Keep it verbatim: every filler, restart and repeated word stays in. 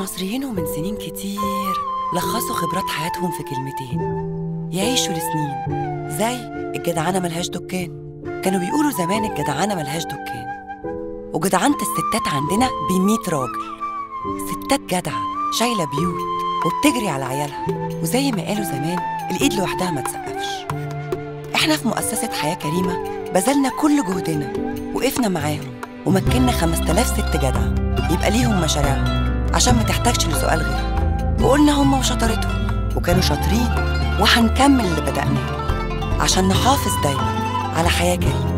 المصريين ومن سنين كتير لخصوا خبرات حياتهم في كلمتين يعيشوا لسنين، زي الجدعنة ملهاش دكان. كانوا بيقولوا زمان الجدعنة ملهاش دكان، وجدعنة الستات عندنا بمية راجل. ستات جدعة شايلة بيوت وبتجري على عيالها، وزي ما قالوا زمان الإيد لوحدها ما تسقفش. إحنا في مؤسسة حياة كريمة بذلنا كل جهدنا، وقفنا معاهم ومكننا خمسة آلاف ست جدعة يبقى ليهم مشاريعهم عشان ما تحتاجش لسؤال غيرهم. وقلنا هم وشطارتهم، وكانوا شاطرين، وهنكمل اللي بدأناه عشان نحافظ دايما على حياة كريمة.